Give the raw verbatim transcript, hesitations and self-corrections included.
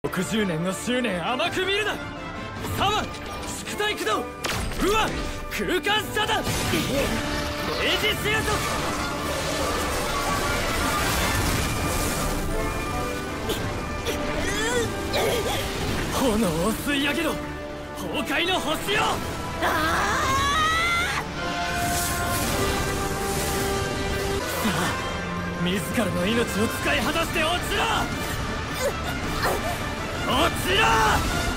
ろくじゅうねんの執念甘く見るな。左腕宿体駆動、右腕空間遮断、エイジシュート。炎を吸い上げろ、崩壊の星よ。自らの命を使い果たして落ちろ。落ちろ。